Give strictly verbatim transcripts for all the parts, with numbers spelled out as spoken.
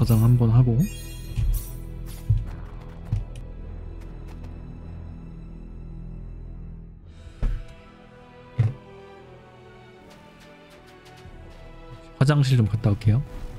저장 한번 하고 화장실 좀 갔다 올게요.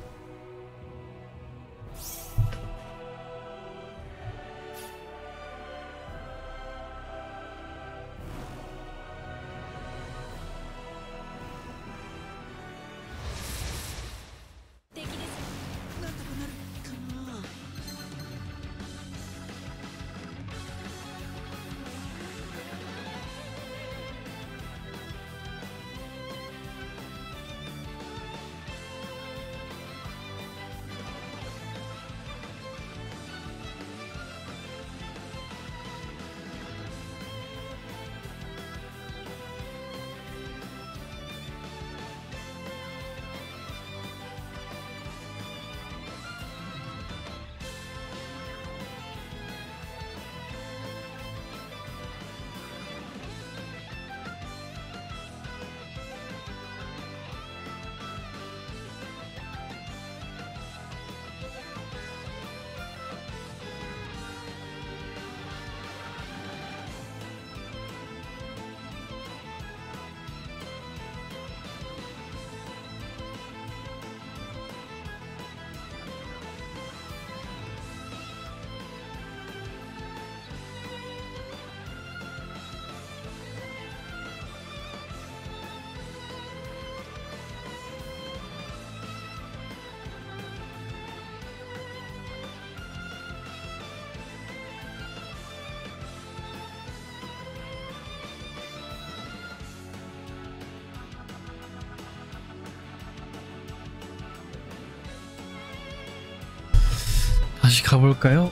다시 가볼까요?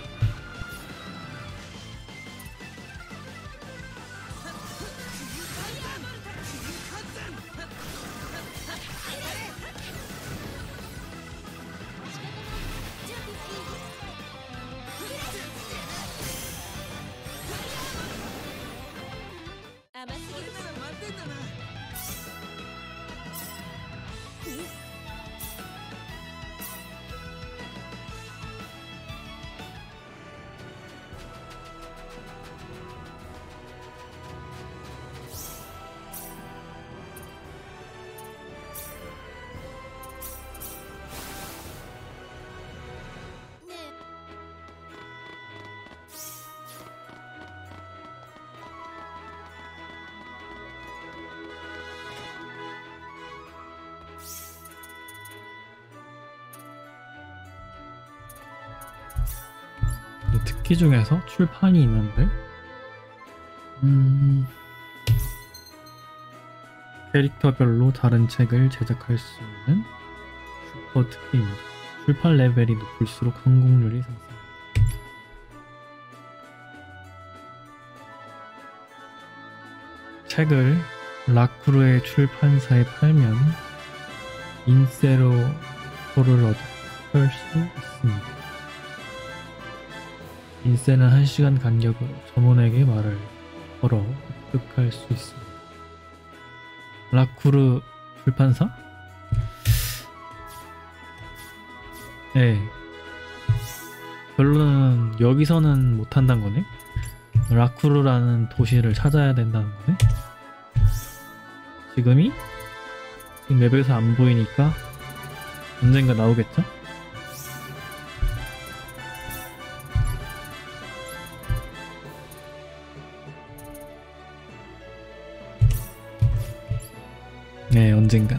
특기 중에서 출판이 있는데 음... 캐릭터별로 다른 책을 제작할 수 있는 슈퍼 특기입니다. 출판 레벨이 높을수록 성공률이 상승합니다. 책을 라쿠르의 출판사에 팔면 인세로를 얻을 수 있습니다. 인세는 한 시간 간격으로 점원에게 말을 걸어 획득할 수 있습니다. 라쿠르 출판사? 네. 결론은 여기서는 못한다는 거네? 라쿠르라는 도시를 찾아야 된다는 거네? 지금이? 지금 맵에서 안 보이니까 언젠가 나오겠죠? 네, 언젠간.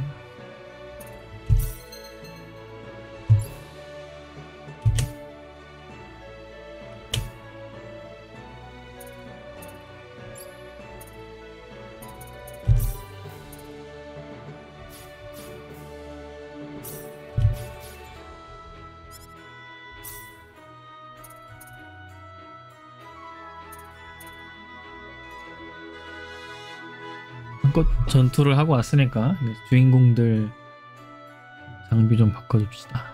한껏 전투를 하고 왔으니까 주인공들 장비 좀 바꿔줍시다.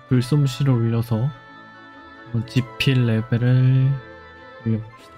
불솜씨를 올려서 한번 지피 레벨을 올려봅시다.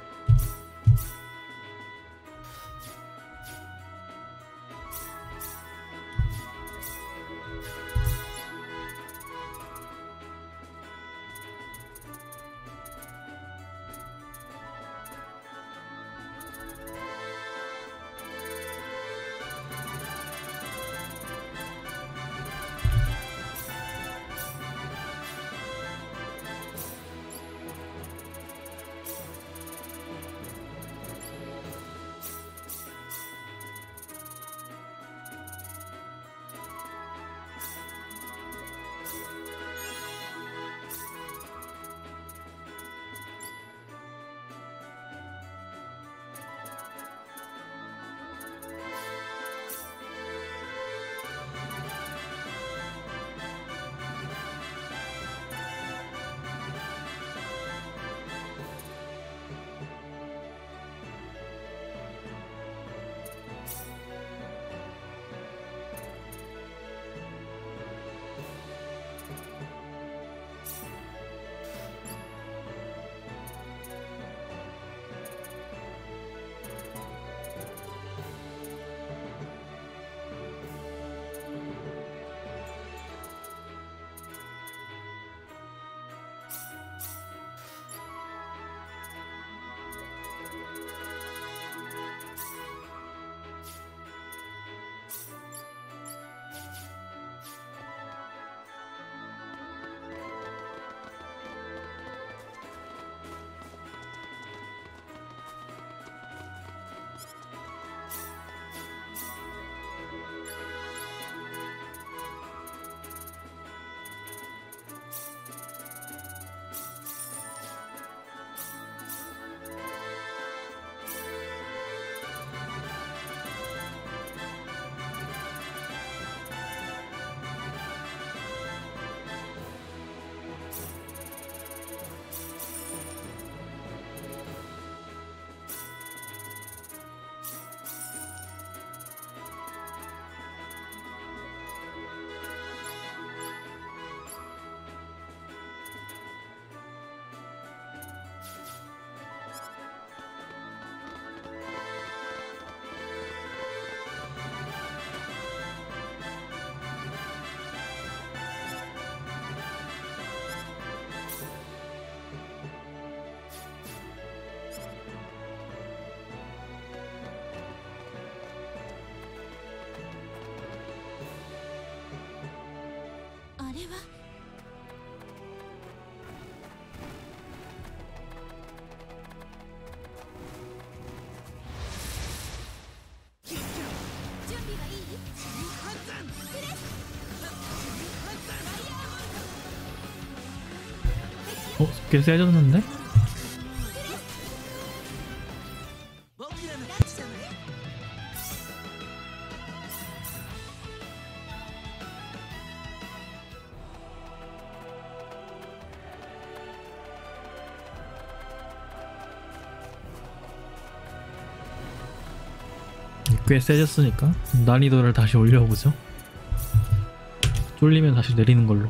어? 꽤 세졌는데? 꽤 세졌으니까 난이도를 다시 올려보죠. 쫄리면 다시 내리는 걸로.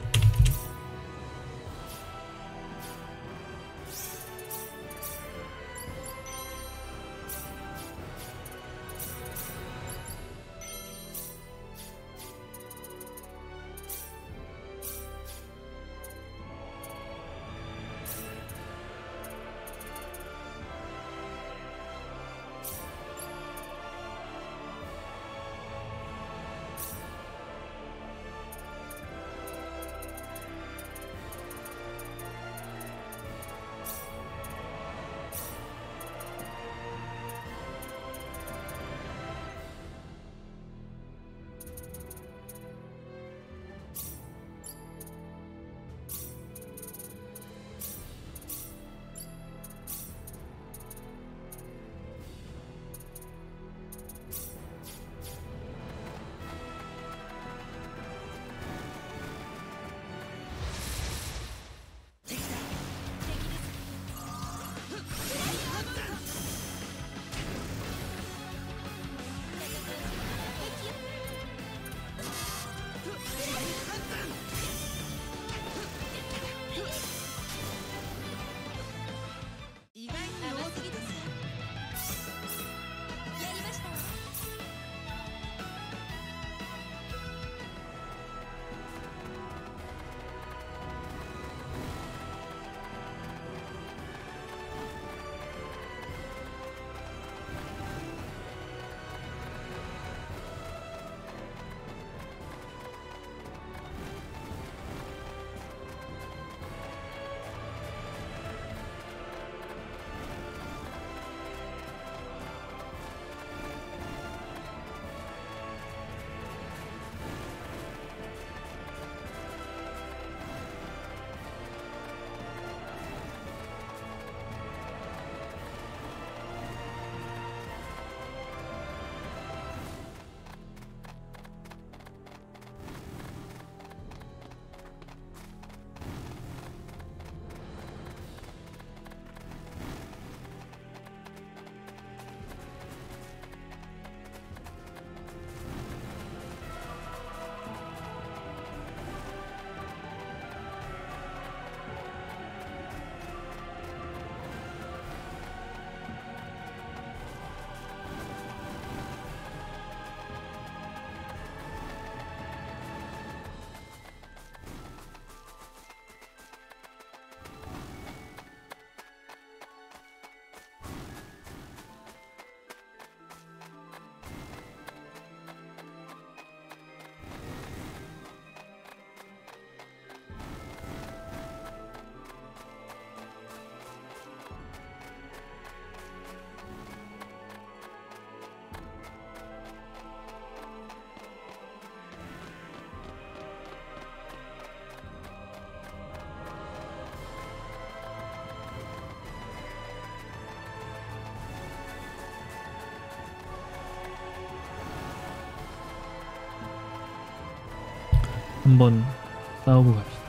한번 싸우고 갑시다.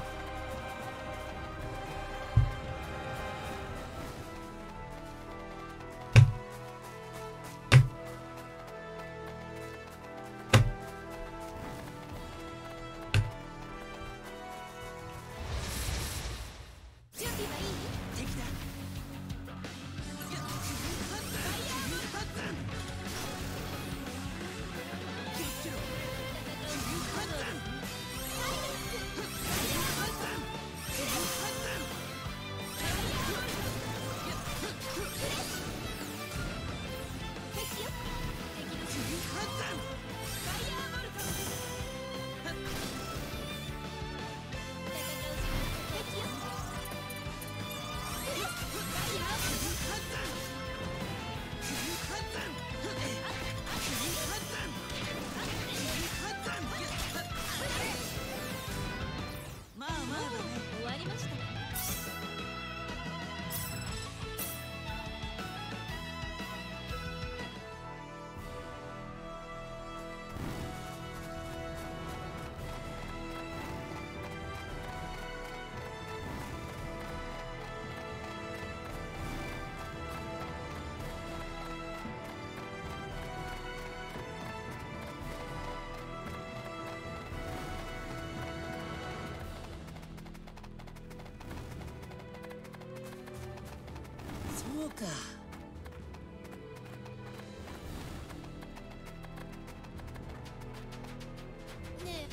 네.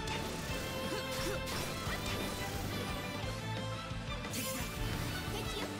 敵だ。敵よ。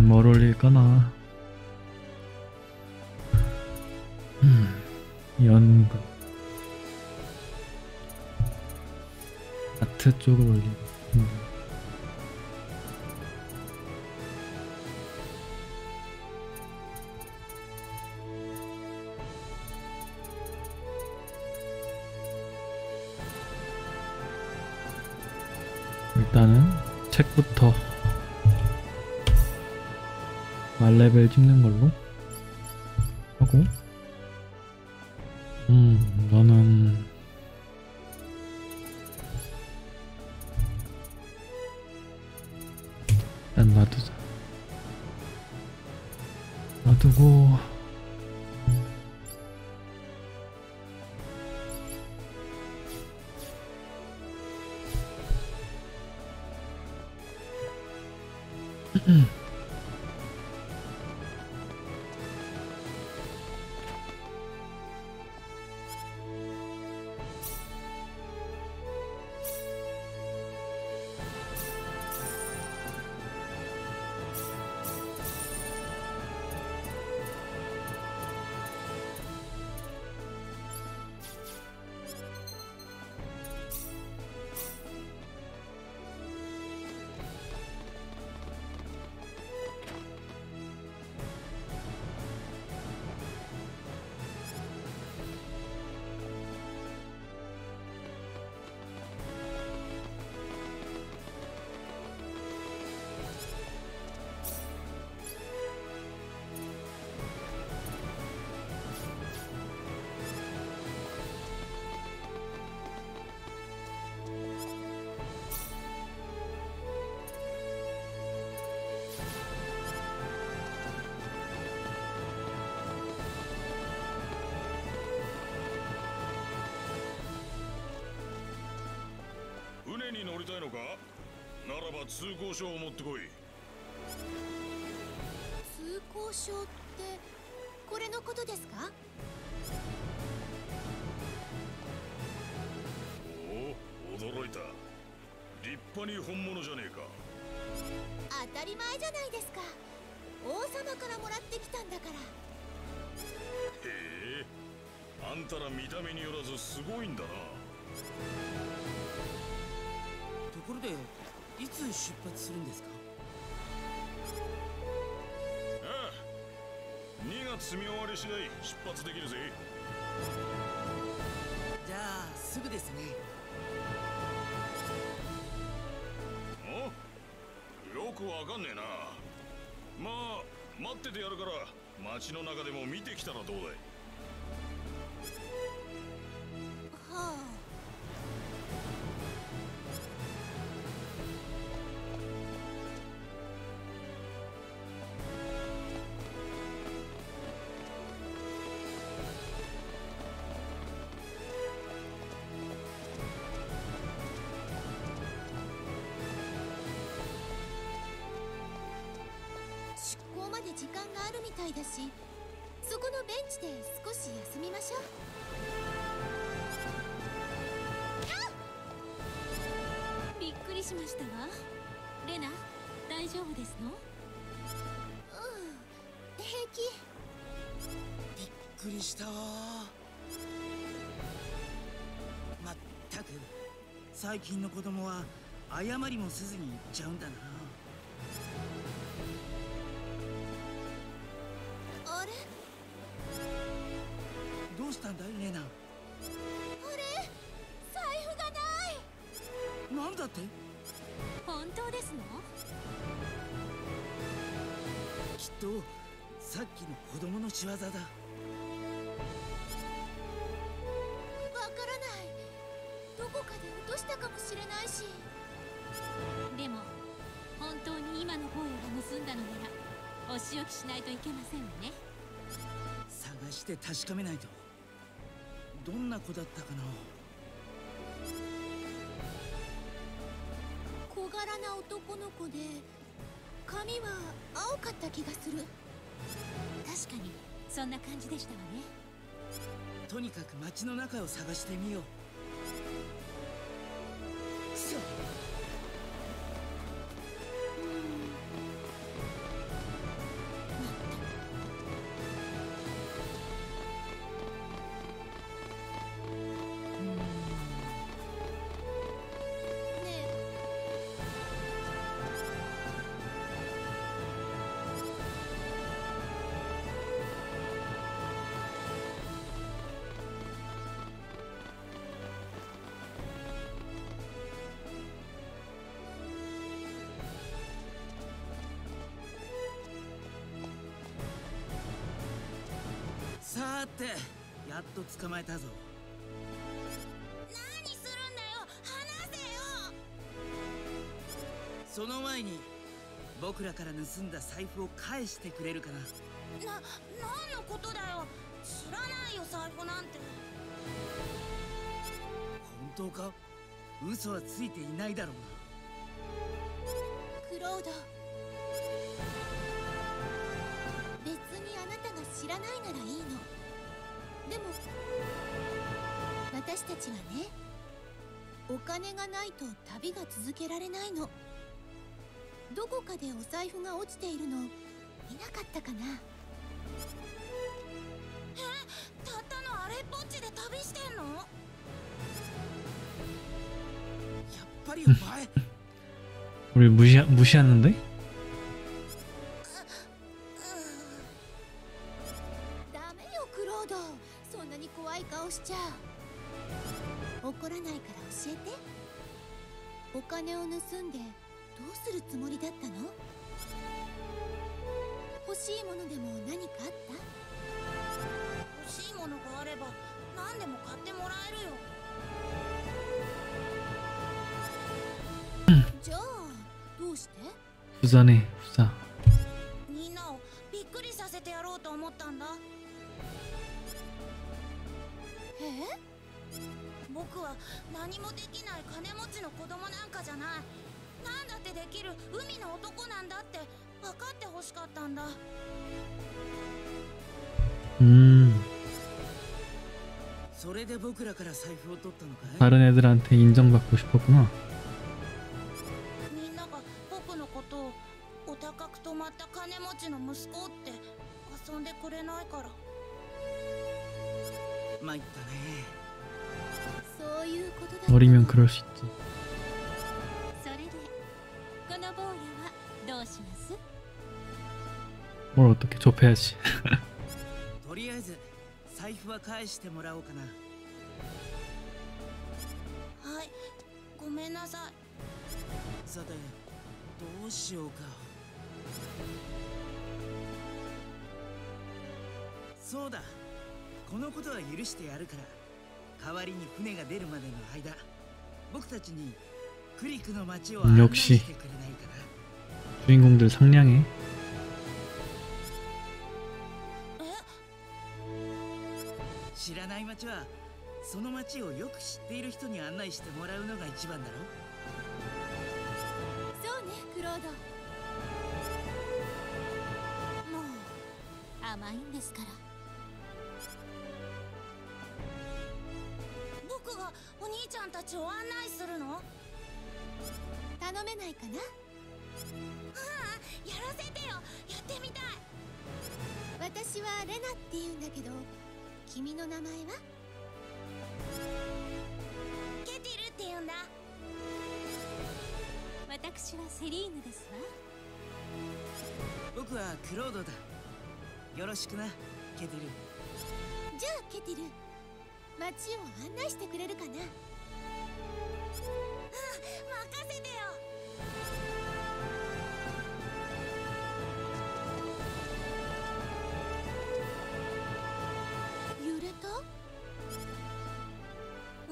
뭘 올릴까나. 음, 연극 아트 쪽을 올리고. 음. 일단은 책부터 말레벨 찍는 걸로 하고, 음 너는 일단 놔두자. 놔두고 船に乗りたいのか？ならば通行証を持ってこい。 通行証ってこれのことですか？ おお、驚いた。立派に本物じゃねえか。 当たり前じゃないですか。王様からもらってきたんだから。 へえ、あんたら見た目によらずすごいんだな。 ところでいつ出発するんですか？ ああ、にがつ見終わり次第出発できるぜ。 じゃあすぐですね。 お？よくわかんねえな。まあ待っててやるから街の中でも見てきたらどうだい。 はあ。出港まで時間があるみたいだし、そこのベンチで少し休みましょう。 びっくりしましたわ。レナ、大丈夫ですの？ うん、平気。 びっくりしたわ。まったく最近の子供は謝りもせずに行っちゃうんだな。 あれ？ どうしたんだいレナ？ あれ？財布がない。 なんだって？ 本当ですの？ きっとさっきの子供の仕業だ。 わからない。どこかで落としたかもしれないし。 でも本当に今の坊やが盗んだのならお仕置きしないといけませんわね。 探して確かめないと。どんな子だったかな。 小柄な男の子で髪は青かった気がする。 確かにそんな感じでしたわね。 とにかく街の中を探してみよう。くそ。 さーて、やっと捕まえたぞ。 何するんだよ、離せよ。 その前に僕らから盗んだ財布を返してくれるかな。 な、何のことだよ。知らないよ、財布なんて。 本当か？嘘はついていないだろうな。 クロード、別にあなたが知らないならいいの。でも私たちはね、お金がないと旅が続けられないの。どこかでお財布が落ちているの見なかったかな。え、たったのあれっぽっちで旅してんの？ やっぱりお前 우리 무시 무시하는데? ダメよクロード、そんなに怖い顔しちゃ怒らないから教えて。お金を盗んでどうするつもりだったの？欲しいものでも何かあった？欲しいものがあれば何でも買ってもらえるよ。じゃあどうして？ 후자네 후자. みんなをびっくりさせてやろうと思ったんだ。え？僕は何もできない金持ちの子供なんかじゃない。なんだってできる海の男なんだって分かってほしかったんだ。 음 それで僕らから財布を取ったのかい？ 다른 애들한테 인정받고 싶었구나. みんなが僕のことをお高く泊まった金持ちの息子って遊んでくれないから。 参ったね。 そういうことだったの。 어리면 그럴 수 있지. それでこの坊やはどうします？ 뭘 어떻게 좁혀야지. とりあえず財布は返してもらおうかな。 はい、ごめんなさい。 さて、どうしようか。そうだ、このことは許してやるから、代わりに船が出るまでの間、僕たちにクリクの街を案内してくれないかな。 주인공들 상냥해. 知らない街はその街をよく知っている人に案内してもらうのが一番だろ。 そうねクロード。もう甘いんですから。 僕がお兄ちゃんたちを案内するの？頼めないかな？ああ、やらせてよ。やってみたい。私はレナって言うんだけど、君の名前は？ケティルって言うんだ。 私はセリーヌですわ。 僕はクロードだ。よろしくな、ケティル。 じゃあケティル、街を案内してくれるかな？うん、任せてよ。揺れた？うん、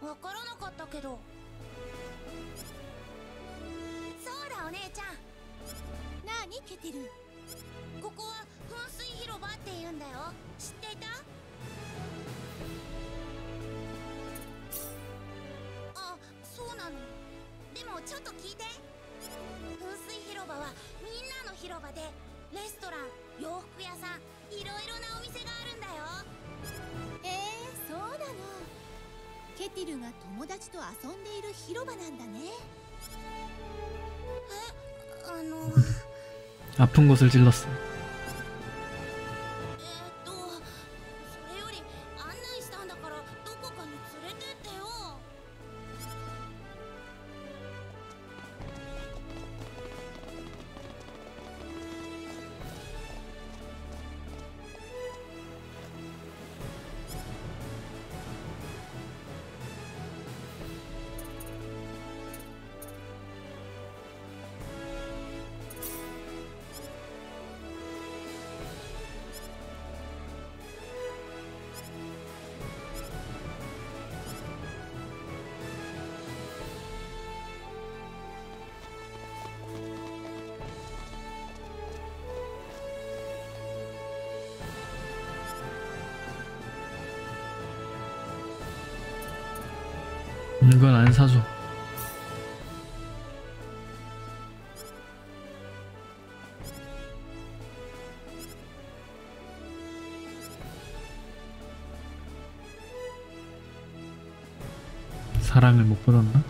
わからなかったけど。そうだお姉ちゃん。なあにケティル、ここは噴水広場って言うんだよ。知っていた？あ、そうなの。でもちょっと聞いて。噴水広場はみんなの広場で、レストラン、洋服屋さん、いろいろなお店があるんだよ。えー、そうなの。ケティルが友達と遊んでいる広場なんだね。え、あの 아픈 곳을 찔렀어. えーっと、それより案内したんだからどこかに連れてってよ。 이건 안 사줘. 사랑을 못 받았나?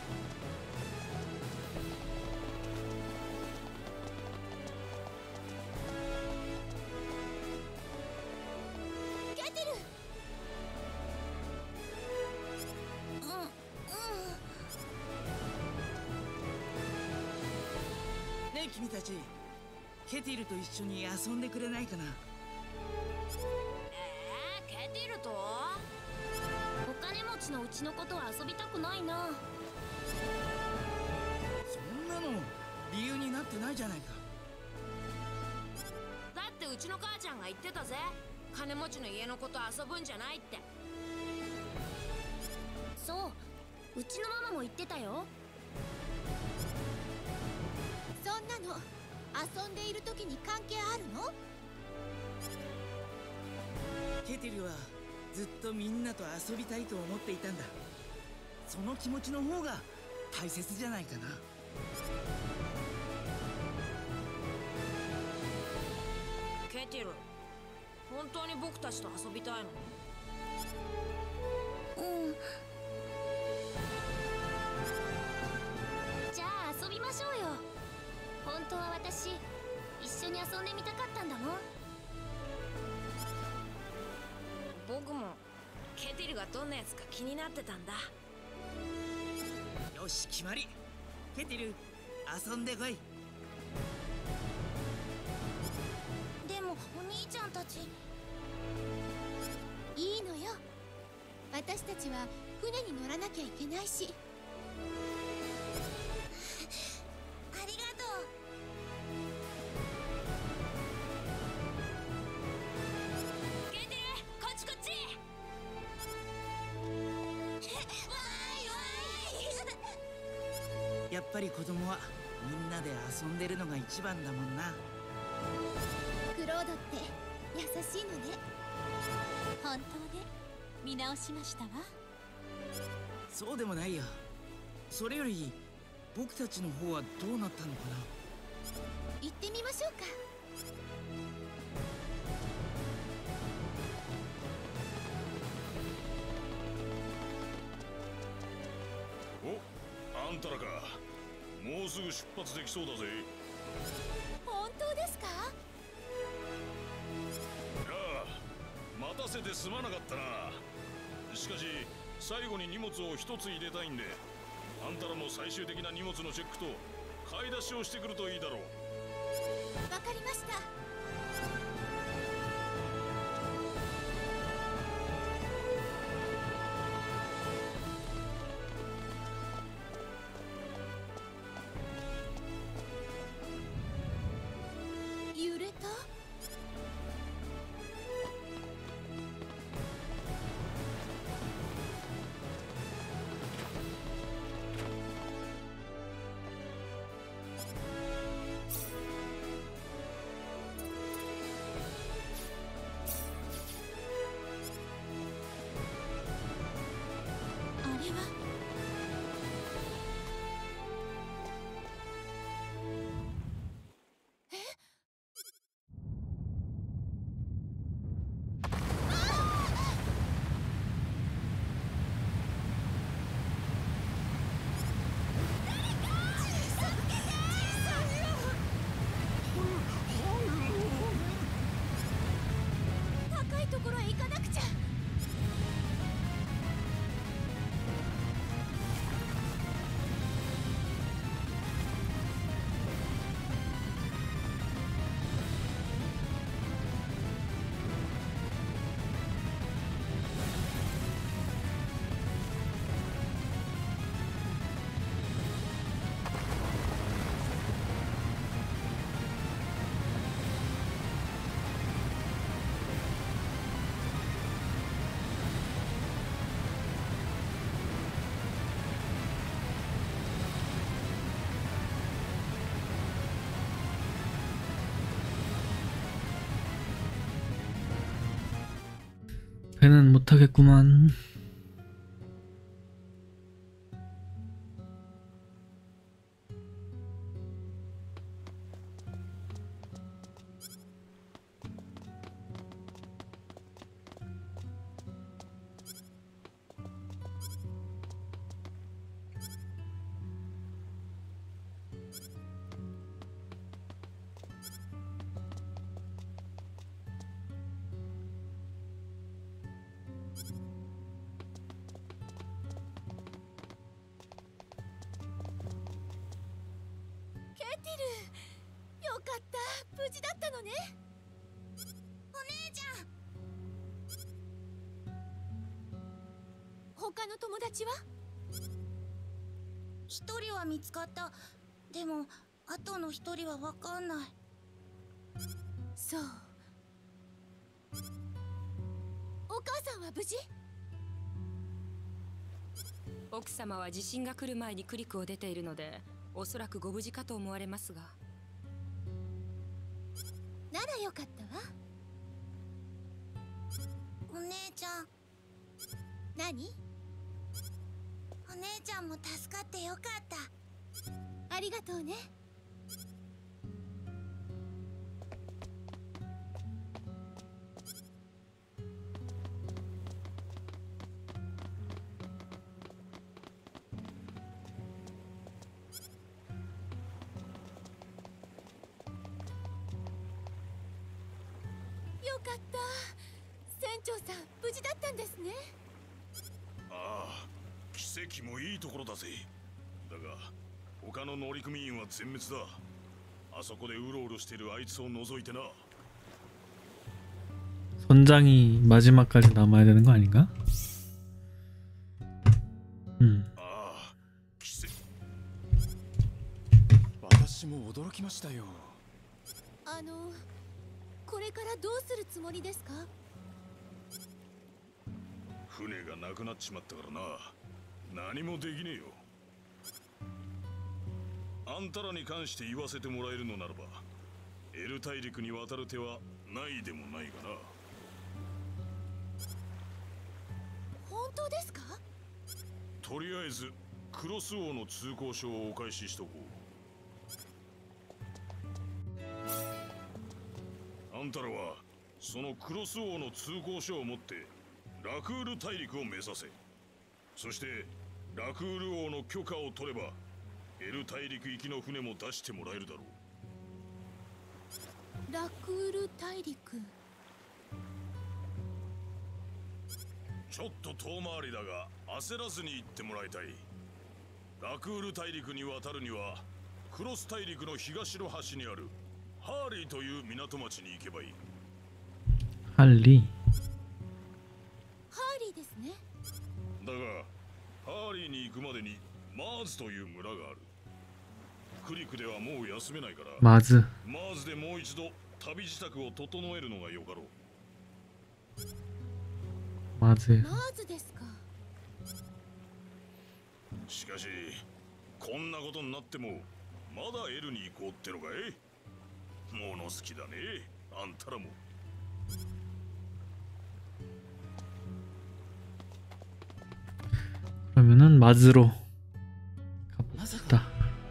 ねえ君たち、ケティルと一緒に遊んでくれないかな。 えー、ケティルと？お金持ちのうちのことは遊びたくないな。 そんなの理由になってないじゃないか。 だってうちの母ちゃんが言ってたぜ。金持ちの家のこと遊ぶんじゃないって。そう、うちのママも言ってたよ。 そんなの遊んでいる時に関係あるの？ ケティルはずっとみんなと遊びたいと思っていたんだ。その気持ちの方が大切じゃないかな。 ケティル、本当に僕たちと遊びたいの？うん。じゃあ遊びましょうよ。本当は私、一緒に遊んでみたかったんだもん。僕もケティルがどんなやつか気になってたんだ。 よし、決まり。ケティル、遊んでこい。 でもお兄ちゃんたち。 いいのよ。私たちは船に乗らなきゃいけないし。 ありがとう。ケティル、こっちこっち。わーいわーい。 やっぱり子供はみんなで遊んでるのが一番だもんな。 クロードって優しいのね。 本当で見直しましたわ。 そうでもないよ。それより僕たちの方はどうなったのかな。 行ってみましょうか。 お、あんたらか。もうすぐ出発できそうだぜ。 本当ですか？ ああ、待たせてすまなかったな。しかし最後に荷物を一つ入れたいんで、あんたらも最終的な荷物のチェックと買い出しをしてくるといいだろう。 わかりました。揺れた？あれは？高いところへ行かなくちゃ。 배는 못하겠구만. よかった、無事だったのね。 お姉ちゃん。 他の友達は？ 一人は見つかった。でもあとの一人はわかんない。 そう。お母さんは無事？ 奥様は地震が来る前にクリクを出ているので、おそらくご無事かと思われますが。 ならよかったわ。 お姉ちゃん。 何？ お姉ちゃんも助かってよかった。 ありがとうね。よかった。船長さん無事だったんですね。 ああ、奇跡もいいところだぜ。だが他の乗組員は全滅だ。あそこでうろうろしているあいつを除いてな。 선장이 마지막까지 남아야 되는 거 아닌가? 음. ああ、奇跡。 私も驚きましたよ。 あの、これからどうするつもりですか？ 船がなくなっちまったからな。何もできねえよ。あんたらに関して言わせてもらえるのならば、エル大陸に渡る手はないでもないがな。 本当ですか？ とりあえずクロス王の通行証をお返ししとこう。あんたらはそのクロス王の通行証を持ってラクール大陸を目指せ。そしてラクール王の許可を取ればエル大陸行きの船も出してもらえるだろう。 ラクール大陸。 ちょっと遠回りだが焦らずに行ってもらいたい。ラクール大陸に渡るにはクロス大陸の東の端にあるハーリーという港町に行けばいい。 할리. ハーリーですね。 だがハーリーに行くまでにマーズという村がある。クリクではもう休めないから 마즈. マーズでもう一度旅支度を整えるのがよかろう。 마즈. マーズですか。 しかしこんなことになってもまだエルに行こうってのかい。物好きだねあんたらも。 그러면은 마즈로 가봅시다.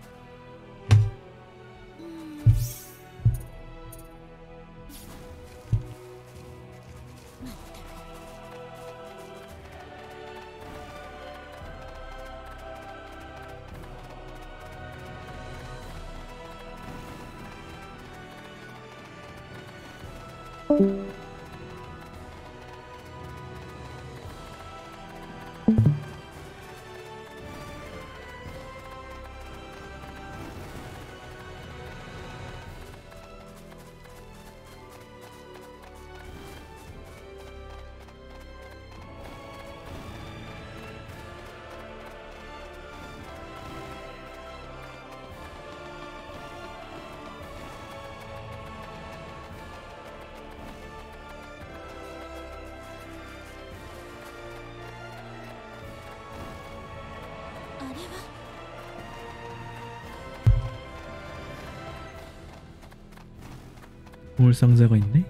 보물상자가 있네?